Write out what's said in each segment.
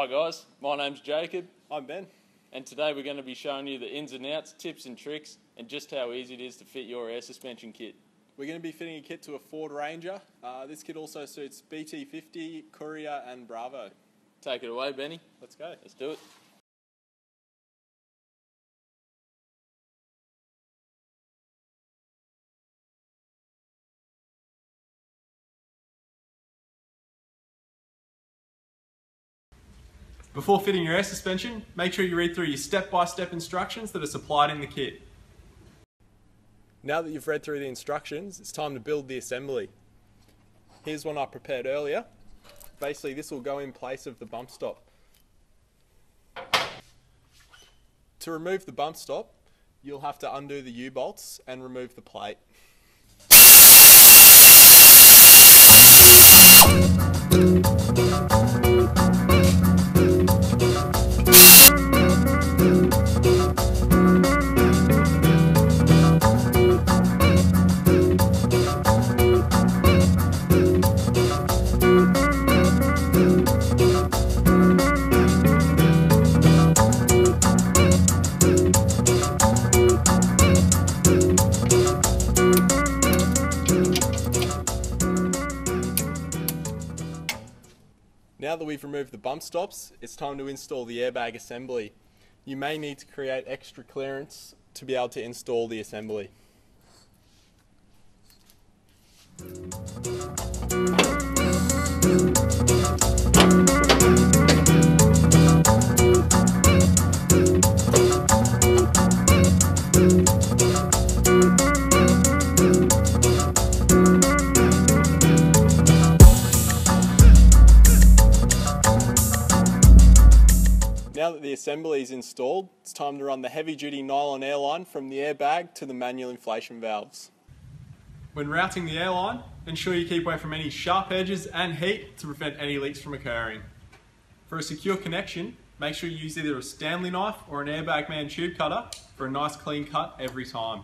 guys, my name's Jacob I'm Ben. and today we're going to be showing you the ins and outs, tips and tricks and just how easy it is to fit your air suspension kit. We're going to be fitting a kit to a Ford Ranger. This kit also suits BT50, Courier and Bravo. Take it away, Benny. Let's go. Let's do it. Before fitting your air suspension, make sure you read through your step-by-step instructions that are supplied in the kit. Now that you've read through the instructions, it's time to build the assembly. Here's one I prepared earlier. Basically, this will go in place of the bump stop. To remove the bump stop, you'll have to undo the U-bolts and remove the plate. Now that we've removed the bump stops, it's time to install the airbag assembly. You may need to create extra clearance to be able to install the assembly. Now that the assembly is installed, it's time to run the heavy-duty nylon airline from the airbag to the manual inflation valves. When routing the airline, ensure you keep away from any sharp edges and heat to prevent any leaks from occurring. For a secure connection, make sure you use either a Stanley knife or an Airbag Man tube cutter for a nice clean cut every time.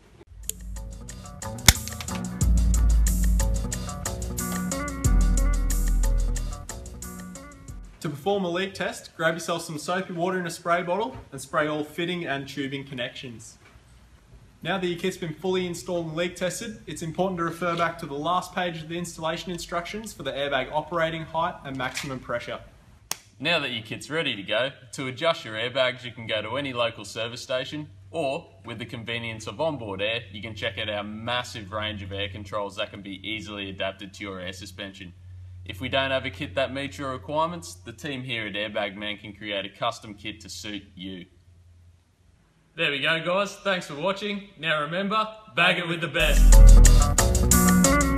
To perform a leak test, grab yourself some soapy water in a spray bottle and spray all fitting and tubing connections. Now that your kit's been fully installed and leak tested, it's important to refer back to the last page of the installation instructions for the airbag operating height and maximum pressure. Now that your kit's ready to go, to adjust your airbags you can go to any local service station, or with the convenience of Onboard Air, you can check out our massive range of air controls that can be easily adapted to your air suspension. If we don't have a kit that meets your requirements, the team here at Airbag Man can create a custom kit to suit you. There we go guys, thanks for watching. Now remember, bag it with the best.